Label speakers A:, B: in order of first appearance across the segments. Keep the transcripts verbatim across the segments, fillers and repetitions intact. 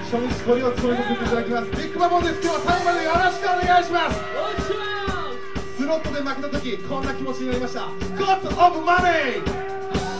A: 初日これを務めさせていただきます。ビッグバボンです。今日は最後までよろしくお願いします。スロットで負けた時こんな気持ちになりました。 God of Money。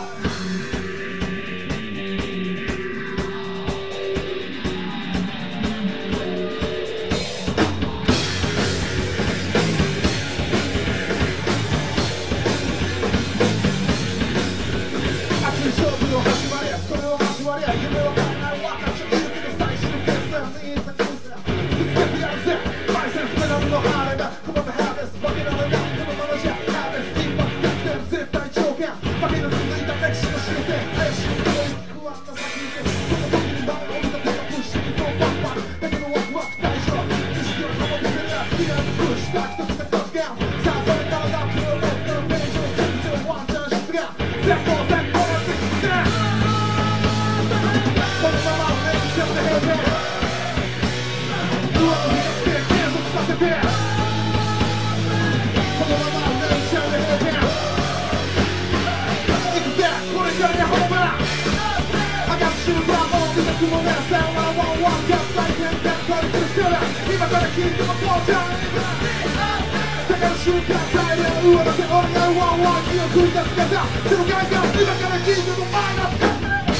A: 今から聞いてもこうじゃん下がる瞬間大量上乗せ俺がワンワン気を繰り出す方そのガンガン今から聞いてもマイナス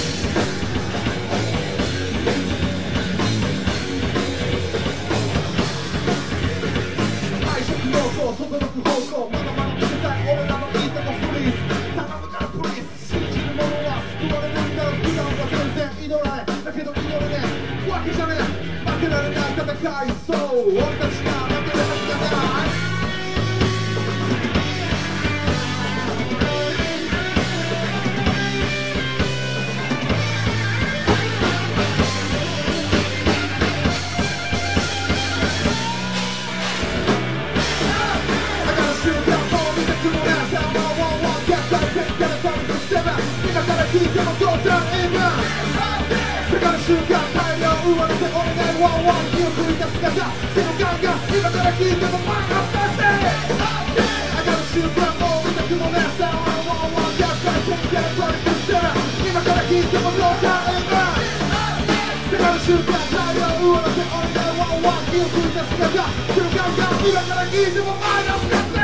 A: 配色濃厚届く方向まだまだ見せたい俺らのいいとこフリーズ頼むからプリーズ信じる者は救われるんだろう普段は全然祈らないだけど祈れねえわけじゃねえ負けられない戦いそう俺たちが負けるはずがないだから瞬間もう見てくのねさんワンワンワンキャッター全からトリプルセブン今から聞いてもどうじゃん今だから瞬間大量上乗せ俺がワンワン気を繰り出す方そのガンガン今から聞いてもマイナスだって上がる瞬間もう見たくもねえさワンワンワンキャッター全からトリプルセブン今から聞いてもどうじゃん今下がる瞬間大量上乗せ俺がワンワン気を繰り出す方そのガンガン今から聞いてもマイナスだって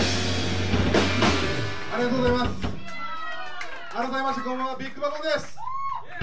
A: ありがとうございます。改めましてこんばんは、ビッグバボンです。